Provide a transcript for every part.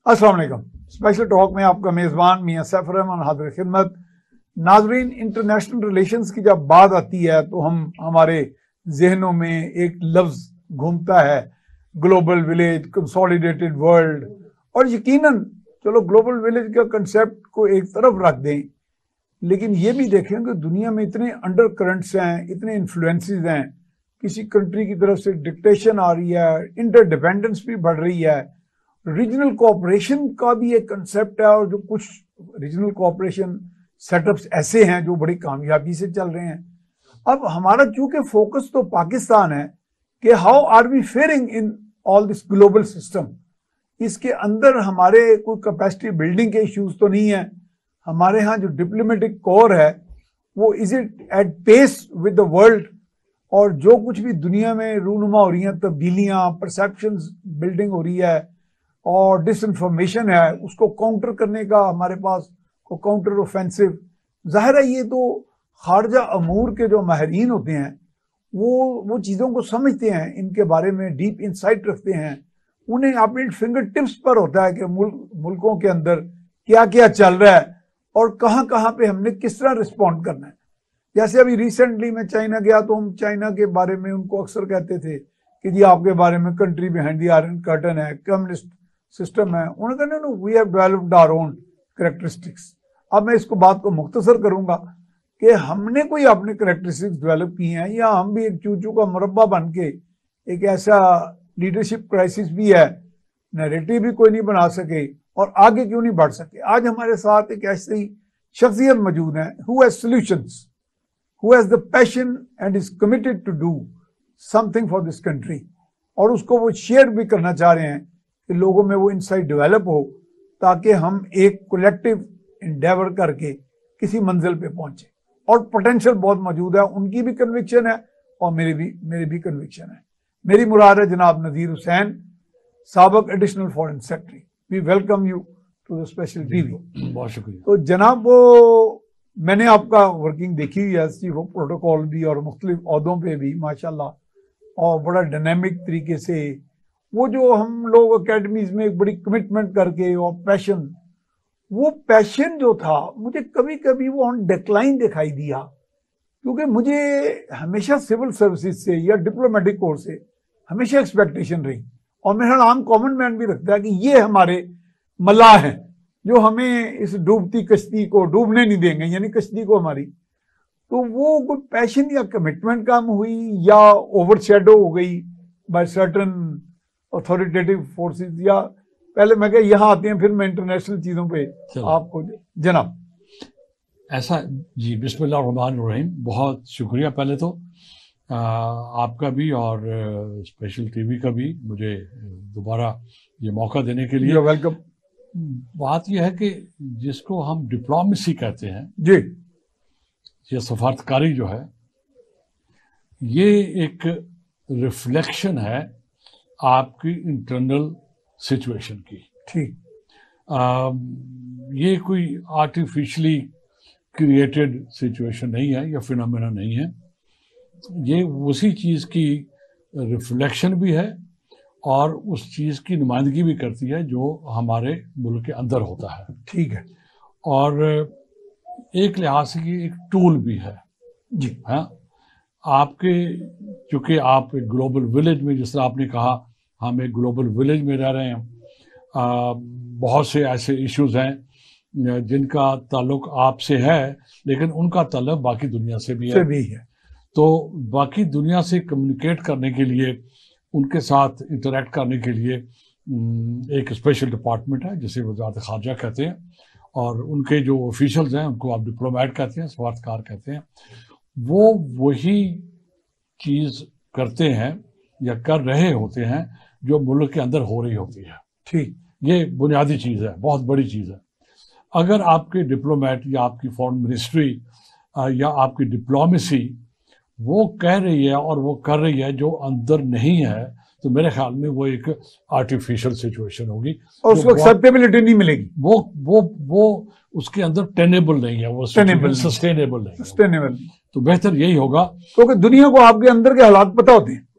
अस्सलाम वालेकुम। Special talk में आपका मेजबान मियां सैफर रहमान हाजिर खिदमत। नाजरीन, इंटरनेशनल रिलेशंस की जब बात आती है तो हमारे जहनों में एक लफ्ज घूमता है, ग्लोबल विलेज, कंसोलिडेटेड वर्ल्ड। और यकीनन चलो ग्लोबल विलेज का कंसेप्ट को एक तरफ रख दें, लेकिन ये भी देखें कि दुनिया में इतने अंडर करंट्स हैं, इतने इन्फ्लुएंसेस हैं। किसी कंट्री की तरफ से डिक्टेशन आ रही है, इंटरडिपेंडेंस भी बढ़ रही है, रीजनल कोऑपरेशन का भी एक कंसेप्ट है। और जो कुछ रीजनल कोऑपरेशन सेटअप्स ऐसे हैं जो बड़ी कामयाबी से चल रहे हैं। अब हमारा चूंकि फोकस तो पाकिस्तान है कि how are we faring in all this global system. इसके अंदर हमारे कोई कैपेसिटी बिल्डिंग के इश्यूज तो नहीं है। हमारे यहाँ जो डिप्लोमेटिक कोर है वो is it at pace with the world. और जो कुछ भी दुनिया में रूनुमा हो रही हैं, तब्दीलियां, परसेप्शंस बिल्डिंग हो रही है और डिसइंफॉर्मेशन है, उसको काउंटर करने का हमारे पास को काउंटर ऑफेंसिव। जाहिर है ये तो खारजा अमूर के जो माहिरीन होते हैं वो चीज़ों को समझते हैं, इनके बारे में डीप इंसाइट रखते हैं। उन्हें अपने फिंगर टिप्स पर होता है कि मुल्कों के अंदर क्या क्या चल रहा है और कहाँ कहाँ पे हमने किस तरह रिस्पॉन्ड करना है। जैसे अभी रिसेंटली मैं चाइना गया तो हम चाइना के बारे में उनको अक्सर कहते थे कि जी आपके बारे में country behind the iron curtain है, कम्युनिस्ट सिस्टम है। उन्होंने कहा no, we have developed our own characteristics. अब मैं इसको बात को मुख्तसर करूंगा कि हमने कोई अपने कैरेक्टरिस्टिक्स डेवलप किए हैं या हम भी एक चूचू का मुरब्बा बन के एक ऐसा लीडरशिप क्राइसिस भी है, नैरेटिव भी कोई नहीं बना सके और आगे क्यों नहीं बढ़ सके। आज हमारे साथ एक ऐसी शख्सियत मौजूद है who has solutions, who has the passion and is committed to do something for this country. और उसको वो शेयर भी करना चाह रहे हैं कि लोगों में वो इंसाइट डेवलप हो ताकि हम एक कलेक्टिव इंडेवर करके किसी मंजिल पे पहुंचे। और पोटेंशियल बहुत मौजूद है, उनकी भी कन्विक्शन है और मेरी भी कन्विक्शन है। मेरी मुराद है जनाब नज़ीर हुसैन, साबिक additional foreign secretary. We welcome you to the special TV. बहुत शुक्रिया। तो जनाब, वो मैंने आपका वर्किंग देखी हुई है, चीफ ऑफ प्रोटोकॉल भी और मुख्तलिफ ओहदों पे भी माशाल्लाह, और बड़ा डायनेमिक तरीके से वो जो हम लोग अकेडमीज में एक बड़ी कमिटमेंट करके और पैशन, वो पैशन जो था मुझे कभी कभी वो ऑन डिक्लाइन दिखाई दिया। क्योंकि मुझे हमेशा सिविल सर्विसेज से या डिप्लोमेटिक कोर से हमेशा एक्सपेक्टेशन रही, और मेरा आम कॉमन मैन भी रखता है कि ये हमारे मल्लाह हैं जो हमें इस डूबती कश्ती को डूबने नहीं देंगे, यानी कश्ती को हमारी। तो वो कोई पैशन या कमिटमेंट कम हुई या ओवरशैडो हो गई बाय सर्टन अथॉरिटेटिव फोर्सेस, या पहले मैं क्या यहाँ आते हैं फिर मैं इंटरनेशनल चीजों पे आपको जनाब। ऐसा जी, बिस्मिल्लाहिर्रहमानिर्रहीम। बहुत शुक्रिया पहले तो आपका भी और स्पेशल टीवी का भी मुझे दोबारा ये मौका देने के लिए। वेलकम। बात यह है कि जिसको हम डिप्लोमेसी कहते हैं जी, ये सफारतकारी जो है, ये एक रिफ्लेक्शन है आपकी इंटरनल सिचुएशन की। ठीक। ये कोई आर्टिफिशियली क्रिएटेड सिचुएशन नहीं है या फिनोमेना नहीं है। ये उसी चीज़ की रिफ्लेक्शन भी है और उस चीज़ की नुमाइंदगी भी करती है जो हमारे मुल्क के अंदर होता है। ठीक है। और एक लिहाज से ये एक टूल भी है जी। हाँ, आपके चूँकि आप एक ग्लोबल विलेज में, जिस तरह आपने कहा, हम एक ग्लोबल विलेज में रह रहे हैं। बहुत से ऐसे इश्यूज हैं जिनका ताल्लुक आपसे है, लेकिन उनका ताल्लुक बाकी दुनिया से भी है। तो बाकी दुनिया से कम्युनिकेट करने के लिए, उनके साथ इंटरेक्ट करने के लिए एक स्पेशल डिपार्टमेंट है जिसे वज़ारत ख़ारजा कहते हैं, और उनके जो ऑफिशियल्स हैं उनको आप डिप्लोमेट कहते हैं, सफारतकार कहते हैं। वो वही चीज़ करते हैं या कर रहे होते हैं जो मुल्क के अंदर हो रही होती है। ठीक। ये बुनियादी चीज़ है, बहुत बड़ी चीज़ है। अगर आपके डिप्लोमेट या आपकी फॉरेन मिनिस्ट्री या आपकी डिप्लोमेसी वो कह रही है और वो कर रही है जो अंदर नहीं है, तो मेरे ख्याल में वो एक आर्टिफिशियल सिचुएशन होगी और उसको एक्सेप्टेबिलिटी नहीं मिलेगी। वो उसके अंदर टेनेबल नहीं है, वो सस्टेनेबल नहीं है। सस्टेनेबल। तो बेहतर यही होगा, क्योंकि दुनिया को आपके अंदर के हालात पता होते हैं।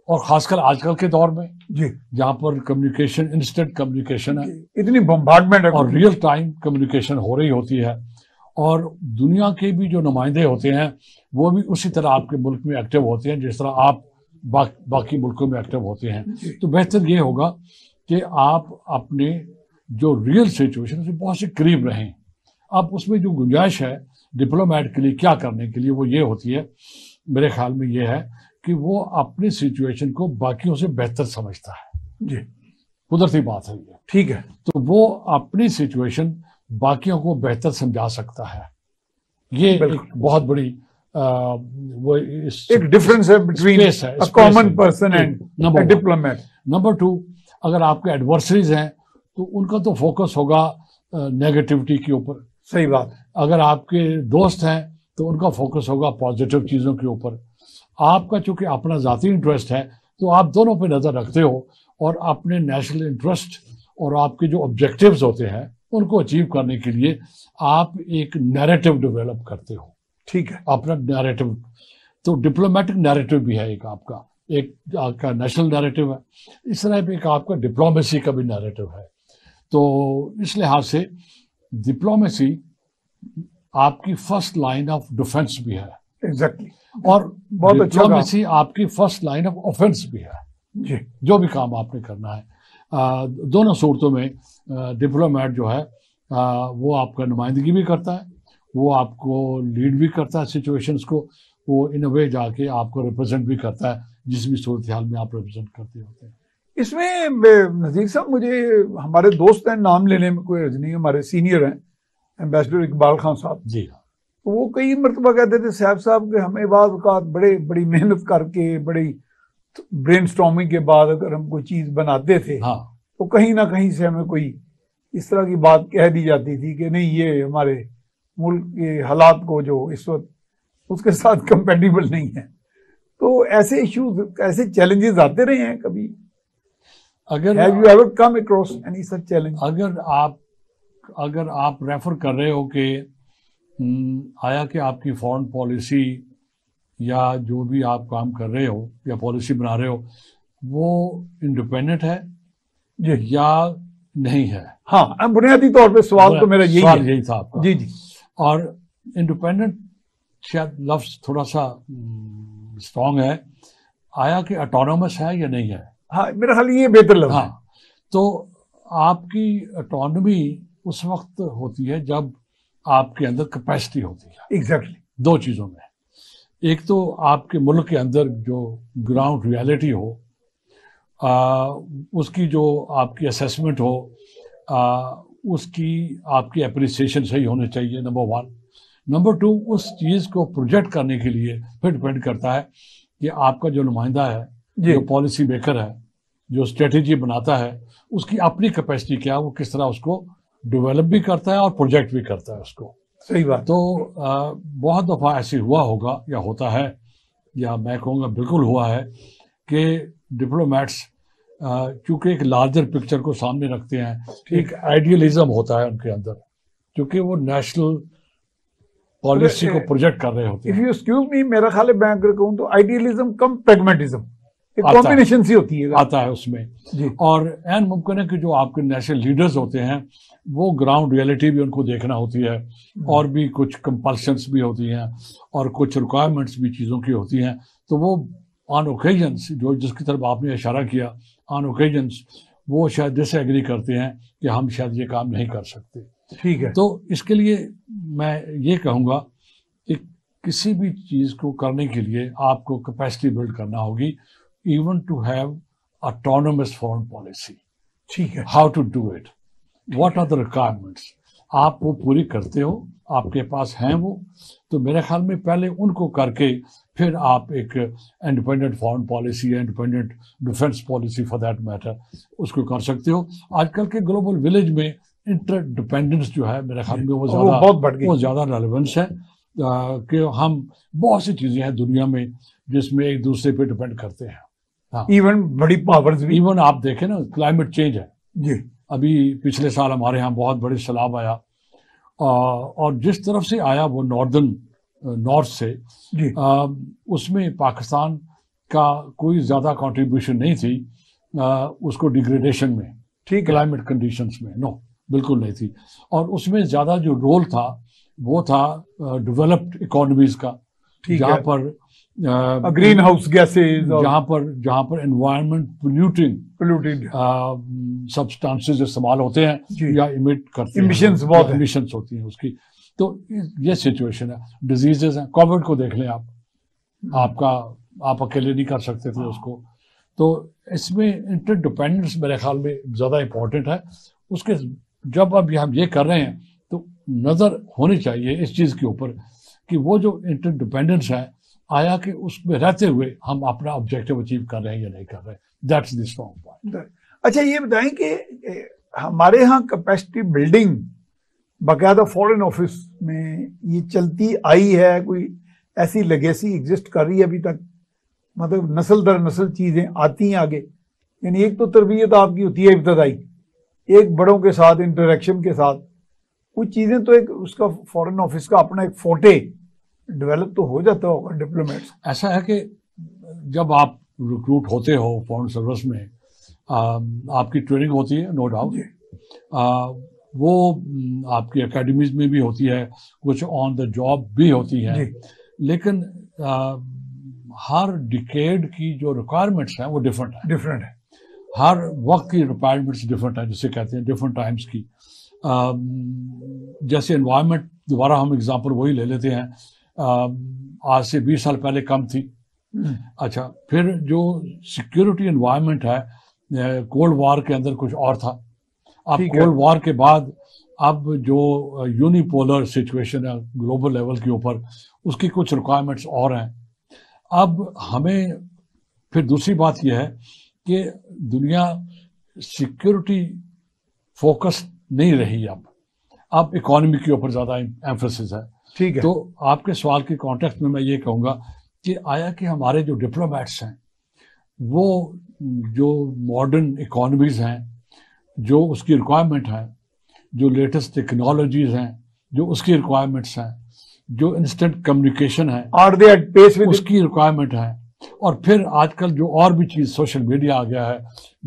और खासकर आजकल के दौर में जी, जहां पर कम्युनिकेशन, इंस्टेंट कम्युनिकेशन है, इतनी बम्बार्डमेंट है और रियल टाइम कम्युनिकेशन हो रही होती है, और दुनिया के भी जो नुमाइंदे होते हैं वो भी उसी तरह आपके मुल्क में एक्टिव होते हैं जिस तरह आप बाकी मुल्कों में एक्टिव होते हैं। तो बेहतर ये होगा कि आप अपने जो रियल सिचुएशन से बहुत से करीब रहें। अब उसमें जो गुंजाइश है डिप्लोमेट के लिए क्या करने के लिए, वो ये होती है, मेरे ख्याल में ये है कि वो अपनी सिचुएशन को बाकियों से बेहतर समझता है। जी, कुदरती बात है ये, ठीक है। तो वो अपनी सिचुएशन बाकियों को बेहतर समझा सकता है। ये एक बहुत बड़ी वो एक डिफरेंस है between a common person and a diplomat. Number 2, अगर आपके एडवर्सरीज हैं तो उनका तो फोकस होगा नेगेटिविटी के ऊपर। सही बात। अगर आपके दोस्त हैं तो उनका फोकस होगा पॉजिटिव चीजों के ऊपर। आपका चूंकि अपना जाती इंटरेस्ट है तो आप दोनों पे नजर रखते हो, और अपने नेशनल इंटरेस्ट और आपके जो ऑब्जेक्टिव्स होते हैं उनको अचीव करने के लिए आप एक नैरेटिव डेवलप करते हो। ठीक है, अपना नैरेटिव, तो डिप्लोमेटिक नैरेटिव भी है एक आपका नेशनल नैरेटिव है, इस तरह एक आपका डिप्लोमेसी का भी नैरेटिव है। तो इस लिहाज से डिप्लोमेसी आपकी फर्स्ट लाइन ऑफ डिफेंस भी है। एग्जैक्टली, और बहुत अच्छा डिप्लोमेसी आपकी फर्स्ट लाइन ऑफ ऑफेंस भी है। जी, जो भी काम आपने करना है, दोनों सूरतों में डिप्लोमेट जो है वो आपका नुमाइंदगी भी करता है, वो आपको लीड भी करता है सिचुएशंस को, वो इन अ वे जाके आपको रिप्रेजेंट भी करता है जिस भी सूरत हाल में आप रिप्रेजेंट करते होते हैं। इसमें नजीर साहब, मुझे हमारे दोस्त हैं, नाम लेने में कोई अर्ज नहीं, हमारे सीनियर हैं एम्बेसडर इकबाल खान साहब जी, तो वो कई मरतबा कहते थे साहब कि हमें बाज़ औक़ात बड़ी मेहनत करके, बड़ी ब्रेनस्टॉर्मिंग के बाद अगर हम कोई चीज़ बनाते थे हाँ, तो कहीं ना कहीं से हमें कोई इस तरह की बात कह दी जाती थी कि नहीं, ये हमारे मुल्क के हालात को जो इस वक्त उसके साथ कंपेटिबल नहीं है। तो ऐसे इश्यूज, ऐसे चैलेंजेस आते रहे हैं कभी? अगर Have you ever come across any such challenge? अगर आप रेफर कर रहे हो कि आया कि आपकी फॉरेन पॉलिसी या जो भी आप काम कर रहे हो या पॉलिसी बना रहे हो वो इंडिपेंडेंट है या नहीं है। हाँ, बुनियादी तौर पे सवाल तो मेरा यही था आपका। जी जी। और इंडिपेंडेंट शायद लफ्ज थोड़ा सा स्ट्रॉन्ग है, आया कि ऑटोनोमस है या नहीं है। हाँ, मेरा ख्याल ये बेहतर लफ्ज है। हाँ, तो आपकी ऑटोनॉमी उस वक्त होती है जब आपके अंदर कैपेसिटी होती है। एग्जैक्टली, दो चीजों में, एक तो आपके मुल्क के अंदर जो ग्राउंड रियलिटी हो, उसकी जो आपकी असेसमेंट हो, उसकी आपकी अप्रिसिएशन सही होनी चाहिए, नंबर 1। नंबर 2, उस चीज को प्रोजेक्ट करने के लिए फिर डिपेंड करता है कि आपका जो नुमाइंदा है, जो पॉलिसी मेकर है, जो स्ट्रेटेजी बनाता है, उसकी अपनी कैपेसिटी क्या है, वो किस तरह उसको डेवलप भी करता है और प्रोजेक्ट भी करता है उसको। सही बात। तो बहुत दफा ऐसे हुआ होगा या होता है, या मैं कहूँगा बिल्कुल हुआ है कि डिप्लोमेट्स चूंकि एक लार्जर पिक्चर को सामने रखते हैं, एक आइडियलिज्म होता है उनके अंदर, क्योंकि वो नेशनल पॉलिसी को प्रोजेक्ट कर रहे होते हैं। इफ यू एक्सक्यूज मी, मेरा ख्याल है, मैं अगर कहूँ तो आइडियलिज्म कम प्रैग्मेटिज्म एक कॉम्बिनेशन सी होती है, आता है उसमें जी। और एन मुमकिन है कि जो आपके नेशनल लीडर्स होते हैं वो ग्राउंड रियलिटी भी उनको देखना होती है, और भी कुछ कंपल्शंस भी होती हैं और कुछ रिक्वायरमेंट्स भी चीज़ों की होती हैं। तो वो ऑन ओकेजन्स, जो जिसकी तरफ आपने इशारा किया, ऑन ओकेजन्स वो शायद डिसएग्री करते हैं कि हम शायद ये काम नहीं कर सकते। ठीक है। तो इसके लिए मैं ये कहूँगा कि किसी भी चीज़ को करने के लिए आपको कैपेसिटी बिल्ड करना होगी, even to have autonomous foreign policy. ठीक है। How to do it? What are the requirements? आप वो पूरी करते हो, आपके पास हैं वो, तो मेरे ख्याल में पहले उनको करके फिर आप एक इंडिपेंडेंट फॉरेन पॉलिसी या independent defence policy for that matter उसको कर सकते हो। आजकल के ग्लोबल विलेज में इंटरडिपेंडेंस जो है मेरे ख्याल में वो ज़्यादा रेलेवेंस है कि हम बहुत सी चीज़ें हैं दुनिया में जिसमें एक दूसरे पे डिपेंड करते हैं। हाँ। इवन बड़ी पावर्स भी, इवन आप देखें ना, क्लाइमेट चेंज है जी। अभी पिछले साल हमारे यहाँ बहुत बड़ी सैलाब आया, और जिस तरफ से आया वो नॉर्थ से जी। उसमें पाकिस्तान का कोई ज्यादा कंट्रीब्यूशन नहीं थी उसको डिग्रेडेशन में, ठीक, क्लाइमेट कंडीशंस में, नो बिल्कुल नहीं थी। और उसमें ज्यादा जो रोल था वो था डेवलप्ड इकोनॉमीज का, जहां पर ग्रीन हाउस गैसेज, जहां पर एनवायरमेंट पोल्यूटेड सब्सटेंसेस इस्तेमाल होते हैं या इमिट करते हैं, इमिशंस होती हैं उसकी। तो ये सिचुएशन है। डिजीजेस हैं, कोविड को देख लें आप अकेले नहीं कर सकते थे उसको। तो इसमें इंटरडिपेंडेंस मेरे ख्याल में ज़्यादा इम्पोर्टेंट है। उसके जब अब हम ये कर रहे हैं तो नज़र होनी चाहिए इस चीज़ के ऊपर कि वो जो इंटरडिपेंडेंस है आया कि उसमें रहते हुए हम अपना ऑब्जेक्टिव अचीव कर रहे हैं या नहीं कर रहे हैं। That's the strong point. अच्छा, ये बताएं कि हमारे यहाँ कैपेसिटी बिल्डिंग बाकायदा फॉरेन ऑफिस में ये चलती आई है, कोई ऐसी लेगेसी एग्जिस्ट कर रही है अभी तक, मतलब नस्ल दर नस्ल चीजें आती हैं आगे? यानी एक तो तरबियत आपकी होती है इब्तदाई, एक बड़ों के साथ इंटरेक्शन के साथ, कुछ चीजें तो एक उसका फॉरेन ऑफिस का अपना एक फोटे डेवलप तो हो जाता होगा डिप्लोमेट्स। ऐसा है कि जब आप रिक्रूट होते हो फॉरेन सर्विस में आपकी ट्रेनिंग होती है, नो डाउट, वो आपकी एकेडमीज में भी होती है, कुछ ऑन द जॉब भी होती है, लेकिन हर डिकेड की जो रिक्वायरमेंट्स हैं वो डिफरेंट है। हर वक्त की रिक्वायरमेंट्स डिफरेंट है, जिसे कहते हैं डिफरेंट टाइम्स की। जैसे एनवायरनमेंट, दोबारा हम एग्जांपल वही ले लेते हैं, आज से 20 साल पहले कम थी। अच्छा, फिर जो सिक्योरिटी एनवायरनमेंट है कोल्ड वॉर के अंदर कुछ और था। अब कोल्ड वॉर के बाद अब जो यूनिपोलर सिचुएशन है ग्लोबल लेवल के ऊपर, उसकी कुछ रिक्वायरमेंट्स और हैं। अब हमें फिर दूसरी बात यह है कि दुनिया सिक्योरिटी फोकस नहीं रही, अब इकोनॉमी के ऊपर ज़्यादा एम्फेसिस है। ठीक है। तो आपके सवाल के कॉन्टेक्स्ट में मैं ये कहूँगा कि आया कि हमारे जो डिप्लोमेट्स हैं वो जो मॉडर्न इकोनॉमीज हैं, जो उसकी रिक्वायरमेंट है, जो लेटेस्ट टेक्नोलॉजीज हैं जो उसकी रिक्वायरमेंट्स हैं, जो इंस्टेंट कम्युनिकेशन है उसकी रिक्वायरमेंट है, और फिर आजकल जो और भी चीज़ सोशल मीडिया आ गया है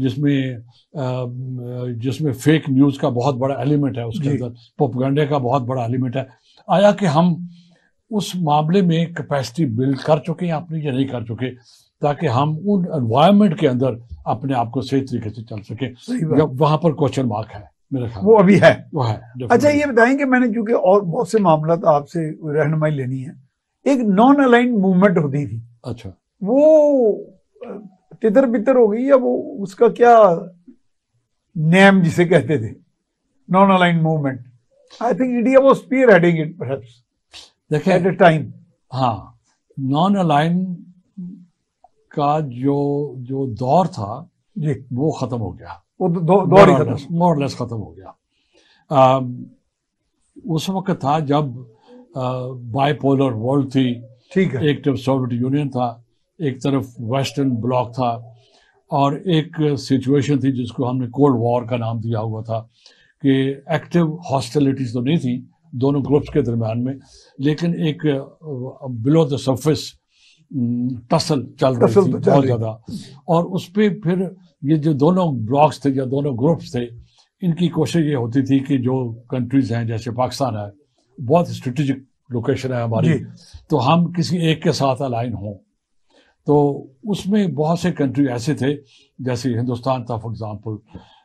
जिसमें फेक न्यूज़ का बहुत बड़ा एलिमेंट है, उसके अंदर प्रोपेगेंडा का बहुत बड़ा एलिमेंट है। आया कि हम उस मामले में कैपेसिटी बिल्ड कर चुके हैं अपनी या नहीं कर चुके, ताकि हम उन एनवायरनमेंट के अंदर अपने आप को सही तरीके से चल सके। वहां पर क्वेश्चन मार्क है मेरे ख्याल, वो अभी है, वो है। अच्छा, ये बताएं कि मैंने चूंकि और बहुत से मामला आपसे रहनुमाई लेनी है, एक नॉन अलाइंड मूवमेंट होती थी। अच्छा, वो तितर बितर हो गई, या वो उसका क्या नेम जिसे कहते थे, non aligned movement? I think India was spearheading it perhaps देखिए एट अ टाइम। हाँ, नॉन अलाइंड का जो दौर था जी, वो खत्म हो गया, वो दौर ही खत्म, मोर लेस खत्म हो गया। उस वक्त था जब बाइपोलर वर्ल्ड थी। ठीक है। एक तरफ सोवियत यूनियन था, एक तरफ वेस्टर्न ब्लॉक था, और एक सिचुएशन थी जिसको हमने कोल्ड वॉर का नाम दिया हुआ था कि एक्टिव हॉस्टिलिटीज तो नहीं थी दोनों ग्रुप्स के दरम्यान में, लेकिन एक बिलो द सरफेस टसल चल रही थी बहुत ज़्यादा। और उस पर फिर ये जो दोनों ब्लॉक्स थे या दोनों ग्रुप्स थे, इनकी कोशिश ये होती थी कि जो कंट्रीज हैं जैसे पाकिस्तान है, बहुत स्ट्रेटेजिक लोकेशन है हमारी, तो हम किसी एक के साथ अलाइन हों। तो उसमें बहुत से कंट्री ऐसे थे, जैसे हिंदुस्तान था फॉर एग्जांपल,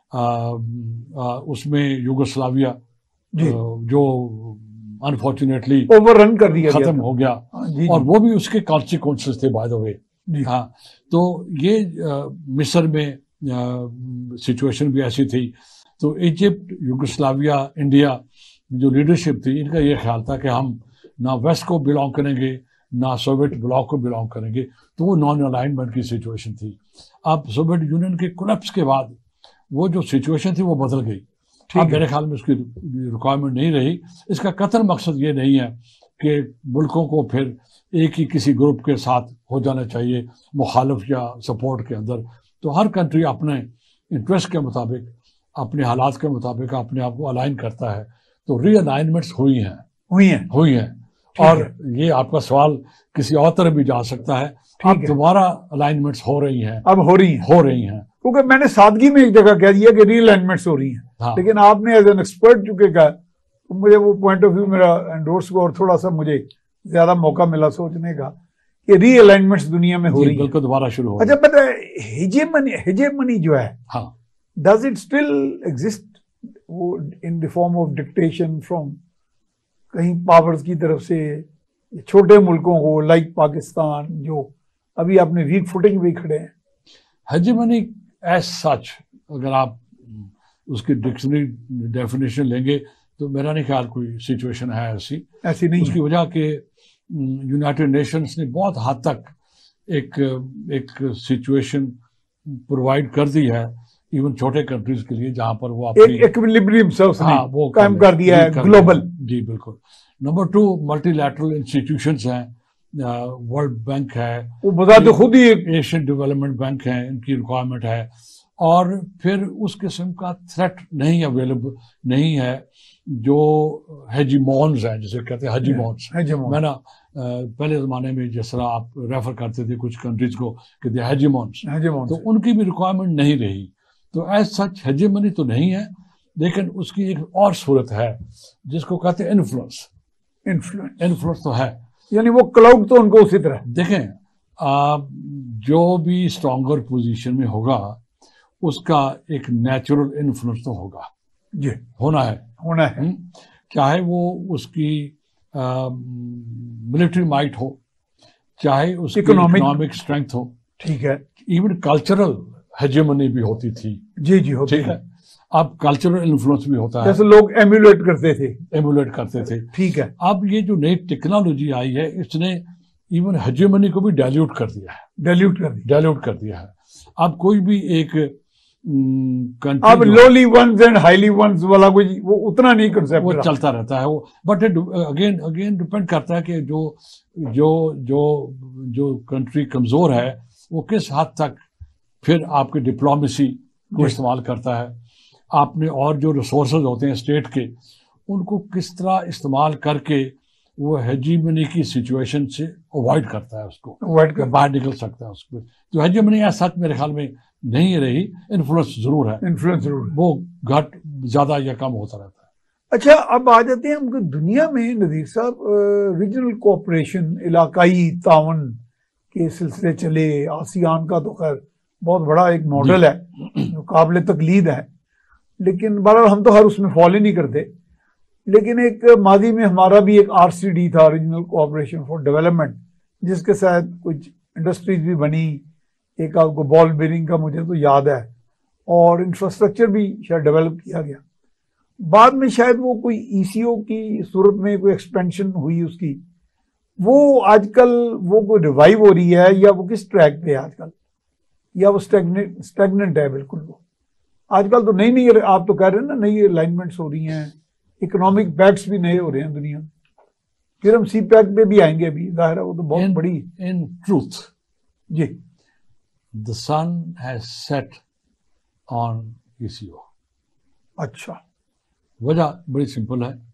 उसमें यूगोस्लाविया जो अनफॉर्चुनेटली ओवररन कर दिया, खत्म हो गया, और वो भी उसके कॉन्सिक्वेंसेस थे बाय द वे। हाँ, तो ये मिस्र में सिचुएशन भी ऐसी थी। तो इजिप्ट, यूगोस्लाविया, इंडिया जो लीडरशिप थी, इनका ये ख्याल था कि हम ना वेस्ट को बिलोंग करेंगे ना सोवियत ब्लॉक को बिलोंग करेंगे, तो वो नॉन अलाइनमेंट की सिचुएशन थी। अब सोवियत यूनियन के कोलैप्स के बाद वो जो सिचुएशन थी वो बदल गई। अब मेरे ख्याल में उसकी रिक्वायरमेंट नहीं रही। इसका कतई मकसद ये नहीं है कि मुल्कों को फिर एक ही किसी ग्रुप के साथ हो जाना चाहिए मुखालिफ या सपोर्ट के अंदर। तो हर कंट्री अपने इंटरेस्ट के मुताबिक, अपने हालात के मुताबिक अपने आप को अलाइन करता है। तो रीअलाइनमेंट्स हुई हैं, और ये आपका सवाल किसी और तरह भी जा सकता है। अब दोबारा अलाइनमेंट्स हो रही हैं, अब हो रही हैं, क्योंकि मैंने सादगी में एक जगह कह दिया कि रीअलाइनमेंट्स हो रही हैं। हाँ। लेकिन आपने एज एन एक्सपर्ट चुके कहा, तो मुझे वो पॉइंट ऑफ व्यू मेरा एंडोर्स को, और थोड़ा सा मुझे ज्यादा मौका मिला सोचने का कि रीअलाइनमेंट्स दुनिया में हो रही है, बिल्कुल दोबारा शुरू हो। अच्छा पता है, हेजेमनी जो है, हाँ, does it still exist in the form of dictation from कहीं पावर्स की तरफ से छोटे मुल्कों को, लाइक पाकिस्तान, जो अभी अपने वीक फुटिंग पे खड़े हैं? हेजेमनी एज सच अगर आप उसकी डिक्शनरी डेफिनेशन लेंगे तो मेरा नहीं ख्याल कोई सिचुएशन है ऐसी नहीं। उसकी वजह के यूनाइटेड नेशंस ने बहुत हद तक एक सिचुएशन प्रोवाइड कर दी है इवन छोटे कंट्रीज के लिए, जहां पर वो अपनी इक्विलिब्रियम वो कायम कर दिया है ग्लोबल। जी बिल्कुल। नंबर 2, मल्टीलैटरल इंस्टीट्यूशंस हैं, वर्ल्ड बैंक है, वो बता दो खुद ही एशियन डेवलपमेंट बैंक है, इनकी रिक्वायरमेंट है। और फिर उस किस्म का थ्रेट नहीं अवेलेबल नहीं है जो हेजीमॉन्स हैं, जिसे कहते हैं हेजीमॉन्स। मैं ना पहले ज़माने में जिस तरह आप रेफर करते थे कुछ कंट्रीज को कि दे हेजीमॉन्स, तो उनकी भी रिक्वायरमेंट नहीं रही। तो एज सच हेजेमनी तो नहीं है, लेकिन उसकी एक और सूरत है जिसको कहते हैं इन्फ्लुएंस तो है, यानी वो क्लाउड तो उनको उसी तरह। देखें, जो भी स्ट्रॉन्गर पोजीशन में होगा उसका एक नेचुरल इन्फ्लुएंस तो होगा जी, होना है। चाहे वो उसकी मिलिट्री माइट हो, चाहे उसकी इकोनॉमिक स्ट्रेंथ हो, ठीक है, इवन कल्चरल हेजेमनी भी होती थी। जी होती है। अब कल्चरल इन्फ्लुएंस भी होता है, जैसे लोग एम्यूलेट करते थे। ठीक है। अब ये जो नई टेक्नोलॉजी आई है इसने इवन हेजेमनी को भी डाइल्यूट कर दिया है। अब कोई भी एक कंट्री, अब lowly ones and highly ones वाला कोई वो उतना नहीं कंसेप्ट, वो चलता रहता है वो। बट अगेन डिपेंड करता है कि जो कंट्री कमजोर है वो किस हद तक फिर आपकी डिप्लोमेसी को इस्तेमाल करता है, आपने और जो रिसोर्सेज होते हैं स्टेट के उनको किस तरह इस्तेमाल करके वो हेजीमनी की सिचुएशन से अवॉइड करता है, उसको बाहर निकल सकता है उसको। तो हेजीमनी ऐसा सच मेरे ख्याल में नहीं रही, इन्फ्लुएंस जरूर है, वो घट ज्यादा या कम होता रहता है। अच्छा, अब आ जाते हैं हमको दुनिया में नज़ीर साहब, रीजनल कोऑपरेशन, इलाकाई ताउन के सिलसिले चले। आसियान का तो खैर बहुत बड़ा एक मॉडल है जो काबिल तकलीद है, लेकिन बहरहाल हम तो हर उसमें फॉलो नहीं करते। लेकिन एक माजी में हमारा भी एक RCD था, रीजनल कोऑपरेशन फॉर डेवलपमेंट, जिसके साथ कुछ इंडस्ट्रीज भी बनी। एक आपको बॉल बेरिंग का मुझे तो याद है, और इंफ्रास्ट्रक्चर भी शायद डेवलप किया गया। बाद में शायद वो कोई ECO की सूरत में कोई एक्सपेंशन हुई उसकी, वो आजकल वो कोई रिवाइव हो रही है या वो किस ट्रैक पे है आजकल, या वो स्टेगनेंट है बिल्कुल? वो आजकल तो नई आप तो कह रहे हैं ना, नई अलाइनमेंट्स हो रही हैं, इकोनॉमिक पैक्ट्स भी नए हो रहे हैं दुनिया। फिर हम CPEC पे भी आएंगे अभी, जाहिर है वो तो बहुत बड़ी। इन ट्रूथ जी, the sun has set on ECO। अच्छा, वजह बड़ी सिंपल है,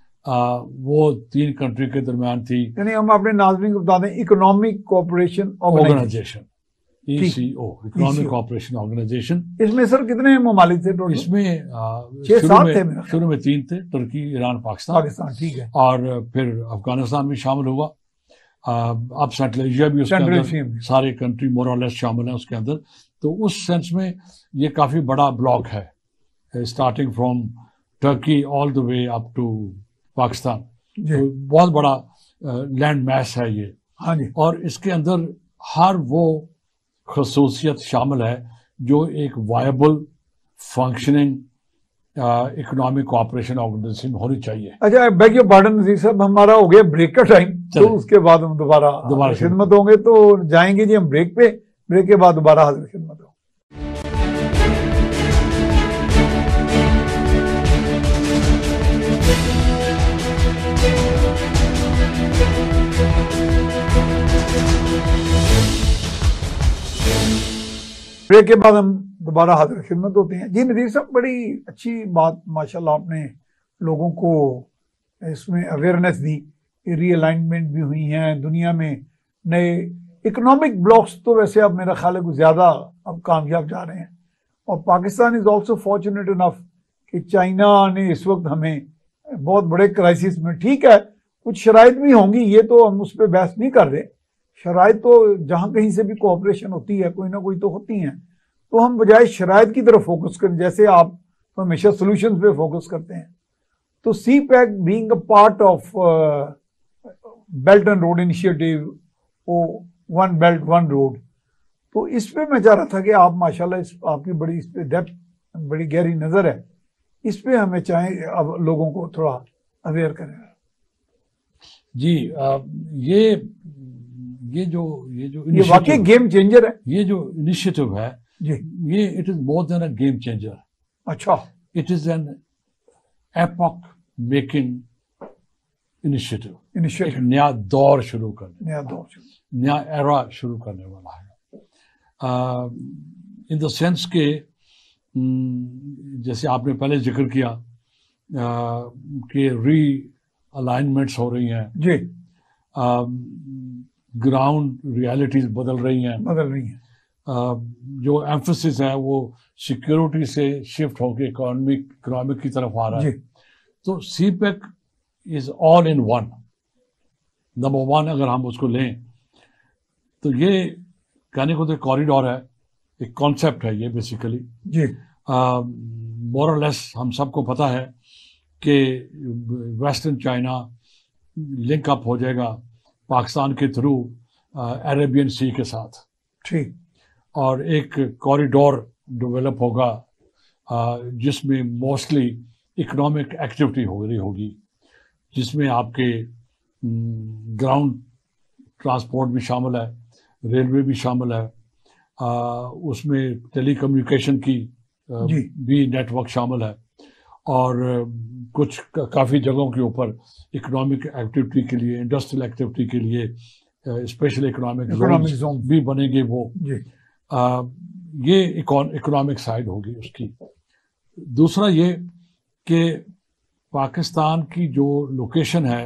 वो 3 कंट्री के दरमियान थी। यानी हम अपने नाज़रीन को बता दें, economic cooperation organisation, ECO, economic cooperation organisation. इसमें सर कितने ममालिक थे टोटल? इसमें 6-7 थे शुरू में 3 थे, तुर्की, ईरान, पाकिस्तान, ठीक है, और फिर अफगानिस्तान भी शामिल हुआ। अब सेंट्रल एशिया भी उसके अंदर, सारे कंट्री मोर और लेस शामिल हैं उसके अंदर। तो उस सेंस में ये काफी बड़ा ब्लॉक है, starting from Turkey all the way up to Pakistan. तो बहुत बड़ा लैंड मैस है ये। हाँ जी। और इसके अंदर हर वो खसूसियत शामिल है जो एक viable functioning economic cooperation organisation होनी चाहिए। अच्छा, बैग योर पार्डन नज़ीर साहब, हमारा हो गया ब्रेक का टाइम, तो उसके बाद हम दोबारा खिदमत होंगे। तो जाएंगे जी हम ब्रेक पे, ब्रेक के बाद दोबारा हाजिर खिदमत होंगे। ब्रेक के बाद हम दोबारा हाजिर खिदमत होते हैं। जी नज़ीर साहब, बड़ी अच्छी बात माशाल्लाह आपने लोगों को इसमें अवेयरनेस दी रीअलाइनमेंट भी हुई हैं दुनिया में, नए इकोनॉमिक ब्लॉक्स तो वैसे अब मेरा ख्याल है कुछ ज़्यादा अब कामयाब जा रहे हैं। और Pakistan is also fortunate enough कि चाइना ने इस वक्त हमें बहुत बड़े क्राइसिस में, ठीक है कुछ शराइत भी होंगी, ये तो हम उस पर बहस नहीं कर रहे, शराइत तो जहाँ कहीं से भी कोऑपरेशन होती है कोई ना कोई तो होती हैं, तो हम बजाय शराइत की तरफ फोकस करें, जैसे आप तो हमेशा सोल्यूशन पे फोकस करते हैं। तो CPEC being a part of belt and road initiative, वो वन बेल्ट वन रोड, तो इस पे मैं चाह रहा था कि आप माशाल्लाह आपकी बड़ी इस पे डेप्थ, बड़ी गहरी नजर है, इस पे हमें चाहे अब लोगों को थोड़ा अवेयर करें। जी ये वाकई गेम चेंजर है, ये जो इनिशिएटिव है जी, ये it is more than a game changer. अच्छा, it is an epoch making initiative, एक नया दौर शुरू करने, नया एरा शुरू करने वाला है। इन द सेंस के जैसे आपने पहले जिक्र किया कि री अलाइनमेंट्स हो रही हैं जी, ग्राउंड रियलिटीज बदल रही हैं, जो एम्फोसिस है वो सिक्योरिटी से शिफ्ट होकर इकोनॉमिक की तरफ आ रहा है। तो CPEC is all in one, number one अगर हम उसको लें तो ये कहने को तो कॉरिडोर है, एक कॉन्सेप्ट है ये बेसिकली जी। मोर और लेस हम सबको पता है कि वेस्टर्न चाइना लिंक अप हो जाएगा पाकिस्तान के थ्रू अरेबियन सी के साथ, ठीक, और एक कॉरिडोर डेवलप होगा जिसमें मोस्टली इकोनॉमिक एक्टिविटी हो रही होगी, जिसमें आपके ग्राउंड ट्रांसपोर्ट भी शामिल है, रेलवे भी शामिल है, उसमें टेलीकम्युनिकेशन की भी नेटवर्क शामिल है, और कुछ काफ़ी जगहों के ऊपर इकोनॉमिक एक्टिविटी के लिए, इंडस्ट्रियल एक्टिविटी के लिए स्पेशल इकोनॉमिक जोन भी बनेंगे। वो ये इकोनॉमिक साइड होगी उसकी। दूसरा ये कि पाकिस्तान की जो लोकेशन है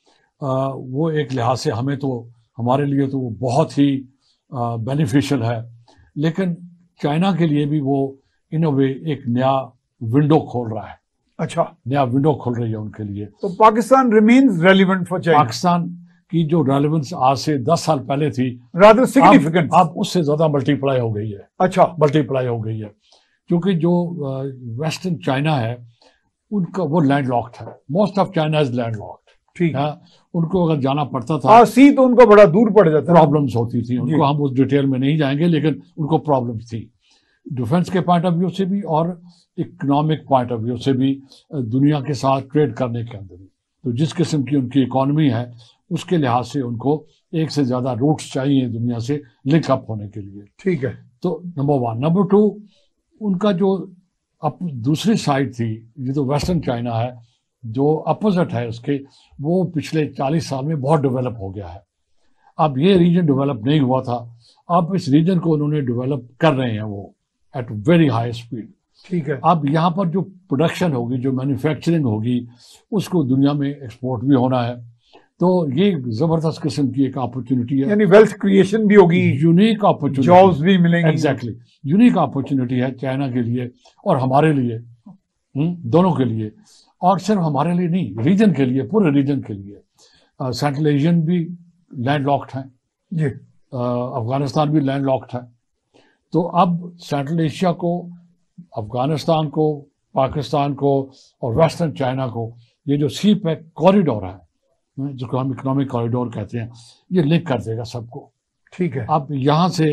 वो एक लिहाज से हमें तो, हमारे लिए तो वो बहुत ही बेनिफिशियल है, लेकिन चाइना के लिए भी वो इन अ वे एक नया विंडो खोल रहा है। अच्छा, नया विंडो खोल रही है उनके लिए। तो Pakistan remains relevant for China. Pakistan की जो रेलेवेंस आज से 10 साल पहले थी, रादर सिग्निफिकेंट, अब उससे ज्यादा मल्टीप्लाई हो गई है। अच्छा, मल्टीप्लाई हो गई है, क्योंकि जो वेस्टर्न चाइना है उनका वो लैंड लॉक्ड है। Most of China is landlocked, ठीक है। उनको अगर जाना पड़ता था सी तो उनको बड़ा दूर पड़ जाता, प्रॉब्लम्स होती थी उनको, हम उस डिटेल में नहीं जाएंगे, लेकिन उनको प्रॉब्लम्स थी डिफेंस के पॉइंट ऑफ व्यू से भी और इकोनॉमिक पॉइंट ऑफ व्यू से भी, दुनिया के साथ ट्रेड करने के अंदर भी। तो जिस किस्म की उनकी इकोनॉमी है उसके लिहाज से उनको एक से ज्यादा रूट्स चाहिए दुनिया से लिंक अप होने के लिए, ठीक है। तो नंबर वन। नंबर टू, उनका जो दूसरी साइड थी, ये तो वेस्टर्न चाइना है, जो अपोजिट है उसके, वो पिछले 40 साल में बहुत डेवलप हो गया है। अब ये रीजन डेवलप नहीं हुआ था, अब इस रीजन को उन्होंने डेवलप कर रहे हैं वो एट वेरी हाई स्पीड, ठीक है। अब यहाँ पर जो प्रोडक्शन होगी, जो मैन्युफैक्चरिंग होगी, उसको दुनिया में एक्सपोर्ट भी होना है, तो ये जबरदस्त किस्म की एक अपॉर्चुनिटी है, यानी वेल्थ क्रिएशन भी होगी, यूनिक अपॉर्चुनिटी, जॉब्स भी मिलेंगे। एग्जैक्टली, यूनिक अपॉर्चुनिटी है चाइना के लिए और हमारे लिए, दोनों के लिए, और सिर्फ हमारे लिए नहीं, रीजन के लिए, पूरे रीजन के लिए। सेंट्रल एशियन भी लैंड लॉक्ड है जी, अफगानिस्तान भी लैंड लॉक्ड है, तो अब सेंट्रल एशिया को, अफगानिस्तान को, पाकिस्तान को और वेस्टर्न चाइना को ये जो सी पैक कॉरिडोर है, जो हम इकोनॉमिक कॉरिडोर कहते हैं, ये लिंक कर देगा सबको, ठीक है। अब यहाँ से